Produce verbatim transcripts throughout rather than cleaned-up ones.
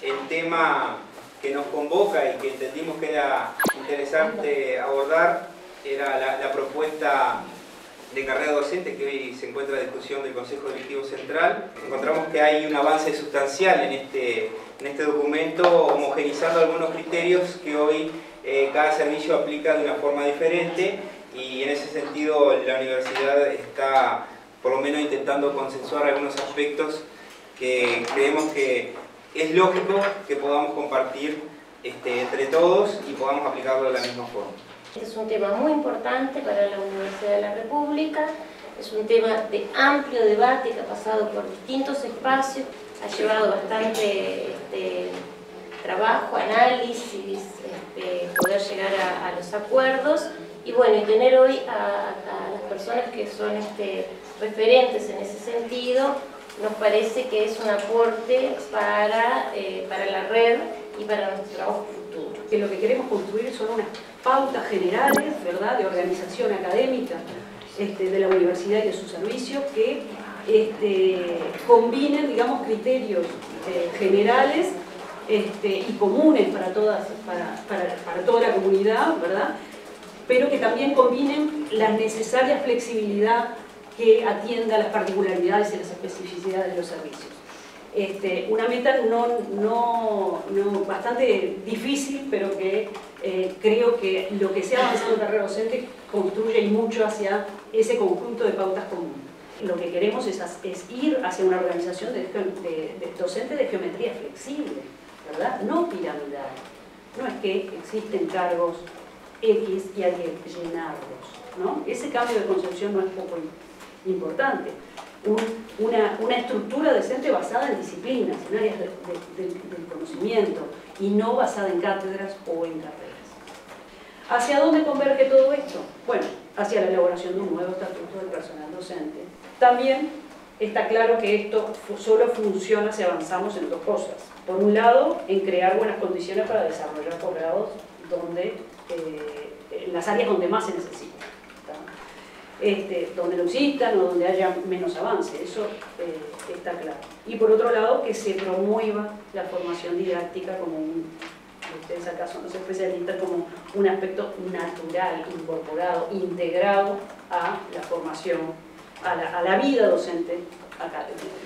el tema que nos convoca y que entendimos que era interesante abordar era la, la propuesta de carrera docente que hoy se encuentra a discusión del Consejo Directivo Central. Encontramos que hay un avance sustancial en este, en este documento, homogeneizando algunos criterios que hoy eh, cada servicio aplica de una forma diferente, y en ese sentido la universidad está por lo menos intentando consensuar algunos aspectos que creemos que es lógico que podamos compartir este, entre todos y podamos aplicarlo de la misma forma. Este es un tema muy importante para la Universidad de la República, es un tema de amplio debate que ha pasado por distintos espacios, ha llevado bastante este, trabajo, análisis, este, poder llegar a, a los acuerdos, y bueno, y tener hoy a, a las personas que son este, referentes en ese sentido, nos parece que es un aporte para, eh, para la red y para nuestro trabajo futuro. Que lo que queremos construir son unas pautas generales, ¿verdad?, de organización académica este, de la universidad y de sus servicios que este, combinen, digamos, criterios eh, generales este, y comunes para, todas, para, para, para toda la comunidad, ¿verdad?, pero que también combinen la necesaria flexibilidad que atienda a las particularidades y las especificidades de los servicios. Este, una meta no, no, no, bastante difícil, pero que eh, creo que lo que se ha avanzado en carrera docente construye y mucho hacia ese conjunto de pautas comunes. Lo que queremos es, es ir hacia una organización de, de, de docente de geometría flexible, ¿verdad?, no piramidal. No es que existen cargos X y hay que llenarlos, ¿no? Ese cambio de concepción no es poco importante. Un, una, una estructura docente basada en disciplinas, en áreas de, de, de, del conocimiento, y no basada en cátedras o en carreras. ¿Hacia dónde converge todo esto? Bueno, hacia la elaboración de un nuevo estatuto del personal docente. También está claro que esto solo funciona si avanzamos en dos cosas. Por un lado, en crear buenas condiciones para desarrollar posgrados donde, eh, en las áreas donde más se necesita. Este, donde no existan o donde haya menos avance, eso eh, está claro. Y por otro lado, que se promueva la formación didáctica como un, ustedes acá son los especialistas, como un aspecto natural, incorporado, integrado a la formación, a la, a la vida docente, a la,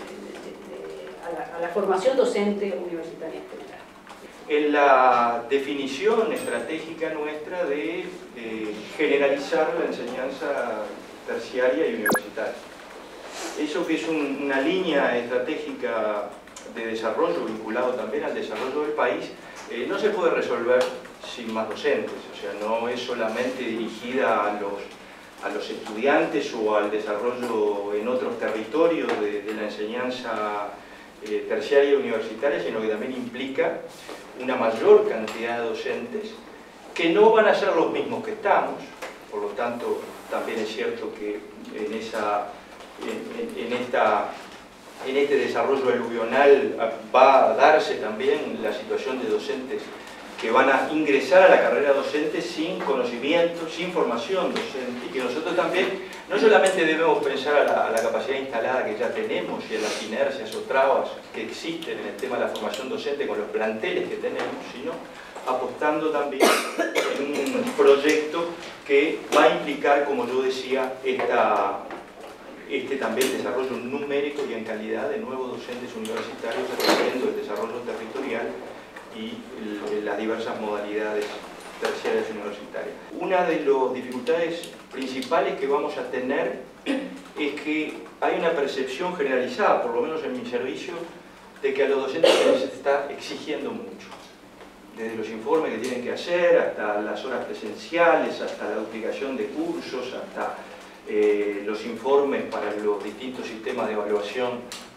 a, la, a la formación docente universitaria en general. En la definición estratégica nuestra de eh, generalizar la enseñanza terciaria y universitaria. Eso que es un, una línea estratégica de desarrollo vinculado también al desarrollo del país, eh, no se puede resolver sin más docentes, o sea, no es solamente dirigida a los, a los estudiantes o al desarrollo en otros territorios de, de la enseñanza eh, terciaria y universitaria, sino que también implica una mayor cantidad de docentes que no van a ser los mismos que estamos. Por lo tanto, también es cierto que en, esa, en, en, esta, en este desarrollo aluvional va a darse también la situación de docentes que van a ingresar a la carrera docente sin conocimiento, sin formación docente, y que nosotros también no solamente debemos pensar a la, a la capacidad instalada que ya tenemos y a las inercias o trabas que existen en el tema de la formación docente con los planteles que tenemos, sino apostando también en un proyecto que va a implicar, como yo decía, esta, este también desarrollo numérico y en calidad de nuevos docentes universitarios atendiendo el desarrollo territorial y el, las diversas modalidades terciarias universitarias. Una de las dificultades principales que vamos a tener es que hay una percepción generalizada, por lo menos en mi servicio, de que a los docentes se les está exigiendo mucho. Desde los informes que tienen que hacer, hasta las horas presenciales, hasta la duplicación de cursos, hasta eh, los informes para los distintos sistemas de evaluación.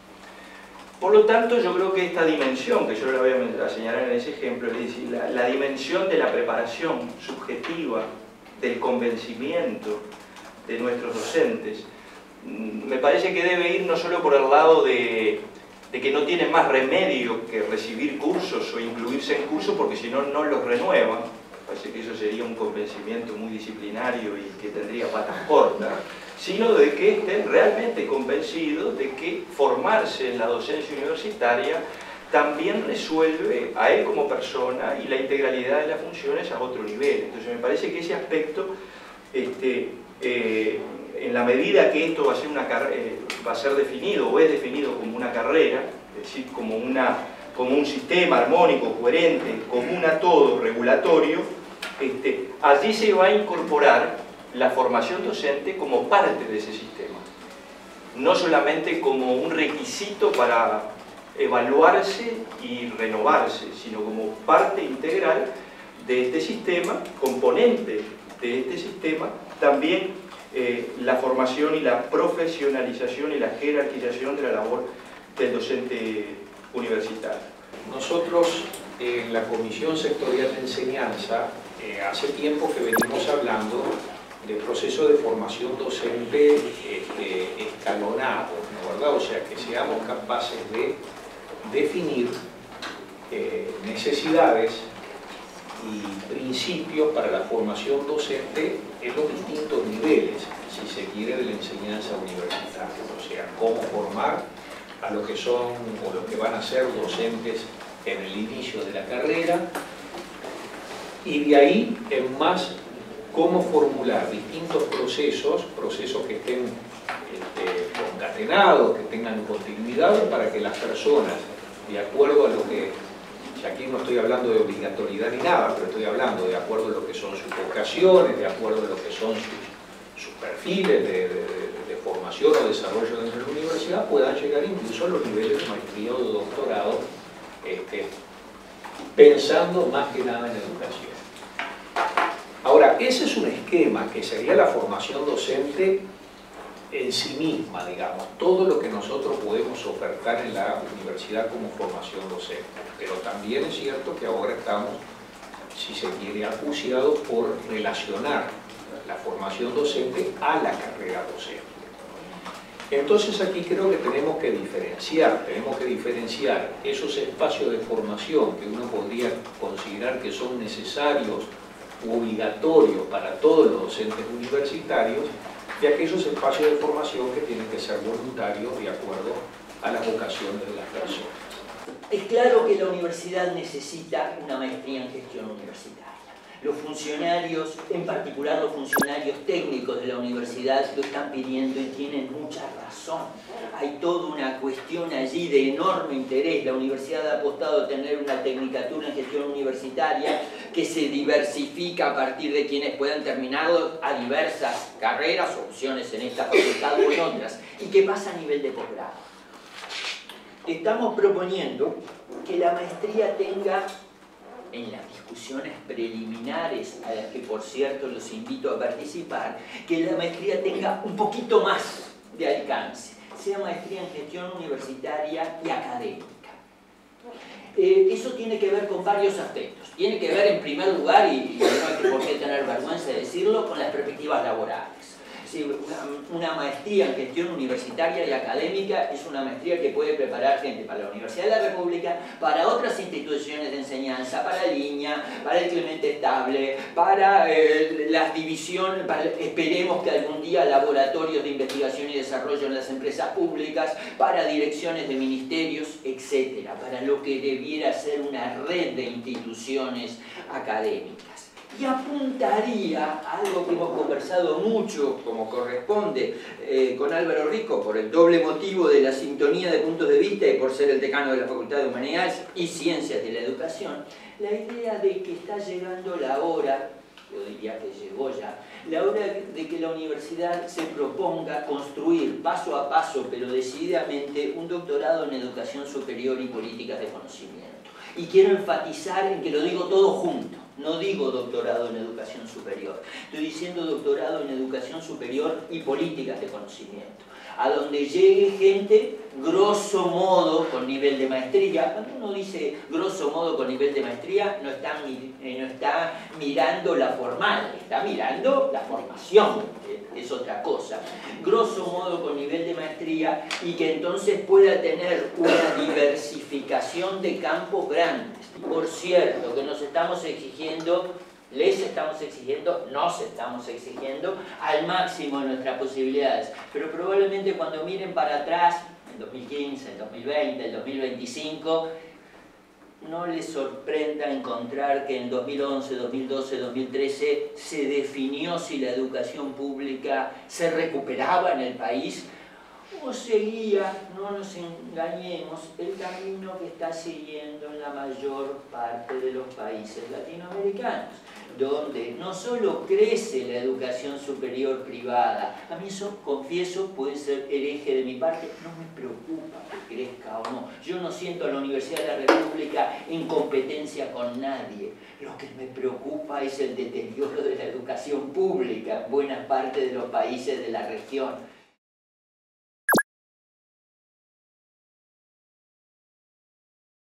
Por lo tanto, yo creo que esta dimensión, que yo la voy a señalar en ese ejemplo, es decir, la, la dimensión de la preparación subjetiva, del convencimiento de nuestros docentes, me parece que debe ir no solo por el lado de de que no tienen más remedio que recibir cursos o incluirse en cursos porque si no, no los renuevan. Parece que eso sería un convencimiento muy disciplinario y que tendría patas cortas, sino de que estén realmente convencidos de que formarse en la docencia universitaria también resuelve a él como persona y la integralidad de las funciones a otro nivel. Entonces me parece que ese aspecto, este, eh, en la medida que esto va a ser, una eh, va a ser definido o es definido como una carrera, es decir, como, una, como un sistema armónico, coherente, común a todo, regulatorio, este, allí se va a incorporar la formación docente como parte de ese sistema, no solamente como un requisito para evaluarse y renovarse, sino como parte integral de este sistema, componente de este sistema, también eh, la formación y la profesionalización y la jerarquización de la labor del docente universitario. Nosotros en la Comisión Sectorial de Enseñanza eh, hace tiempo que venimos hablando del proceso de formación docente este, escalonado, ¿no, verdad? O sea, que seamos capaces de definir eh, necesidades y principios para la formación docente en los distintos niveles, si se quiere, de la enseñanza universitaria. O sea, cómo formar a los que son o los que van a ser docentes en el inicio de la carrera, y de ahí en más cómo formular distintos procesos, procesos que estén este, concatenados, que tengan continuidad, para que las personas, de acuerdo a lo que, y aquí no estoy hablando de obligatoriedad ni nada, pero estoy hablando de acuerdo a lo que son sus vocaciones, de acuerdo a lo que son sus, sus perfiles de, de, de formación o desarrollo dentro de la universidad, puedan llegar incluso a los niveles de maestría o de doctorado, este, pensando más que nada en educación. Ahora, ese es un esquema que sería la formación docente en sí misma, digamos, todo lo que nosotros podemos ofertar en la universidad como formación docente. Pero también es cierto que ahora estamos, si se quiere, acuciados por relacionar la formación docente a la carrera docente. Entonces aquí creo que tenemos que diferenciar, tenemos que diferenciar esos espacios de formación que uno podría considerar que son necesarios u obligatorios para todos los docentes universitarios, de aquellos espacios de formación que tienen que ser voluntarios de acuerdo a las vocaciones de las personas. Es claro que la universidad necesita una maestría en gestión universitaria. Los funcionarios, en particular los funcionarios técnicos de la universidad, lo están pidiendo y tienen mucha razón. Hay toda una cuestión allí de enorme interés. La universidad ha apostado a tener una tecnicatura en gestión universitaria que se diversifica a partir de quienes puedan terminarlo a diversas carreras, opciones en esta facultad o en otras, y que pasa a nivel de posgrado. Estamos proponiendo que la maestría tenga, en las discusiones preliminares, a las que por cierto los invito a participar, que la maestría tenga un poquito más de alcance, sea maestría en gestión universitaria y académica. Eh, eso tiene que ver con varios aspectos. Tiene que ver en primer lugar, y, y no hay por qué tener vergüenza de decirlo, con las perspectivas laborales. Sí, una, una maestría en gestión universitaria y académica es una maestría que puede preparar gente para la Universidad de la República, para otras instituciones de enseñanza, para Línea, para el Clemente Estable, para eh, las divisiones, para, esperemos que algún día laboratorios de investigación y desarrollo en las empresas públicas, para direcciones de ministerios, etcétera, para lo que debiera ser una red de instituciones académicas. Y apuntaría a algo que hemos conversado mucho, como corresponde, eh, con Álvaro Rico, por el doble motivo de la sintonía de puntos de vista y por ser el decano de la Facultad de Humanidades y Ciencias de la Educación, la idea de que está llegando la hora, yo diría que llegó ya, la hora de que la universidad se proponga construir paso a paso, pero decididamente, un doctorado en educación superior y políticas de conocimiento. Y quiero enfatizar en que lo digo todo junto. No digo doctorado en educación superior, estoy diciendo doctorado en educación superior y políticas de conocimiento, a donde llegue gente, grosso modo, con nivel de maestría. Cuando uno dice grosso modo con nivel de maestría, no está, no está mirando la formal, está mirando la formación, que es otra cosa. Grosso modo con nivel de maestría, y que entonces pueda tener una diversificación de campos grandes. Por cierto, que nos estamos exigiendo, les estamos exigiendo, nos estamos exigiendo al máximo de nuestras posibilidades, pero probablemente cuando miren para atrás, en dos mil quince, en dos mil veinte, en dos mil veinticinco, no les sorprenda encontrar que en dos mil once, dos mil doce, dos mil trece se definió si la educación pública se recuperaba en el país o seguía, no nos engañemos, el camino que está siguiendo en la mayor parte de los países latinoamericanos, donde no solo crece la educación superior privada, a mí eso, confieso, puede ser hereje de mi parte, no me preocupa que crezca o no. Yo no siento a la Universidad de la República en competencia con nadie. Lo que me preocupa es el deterioro de la educación pública en buena parte de los países de la región.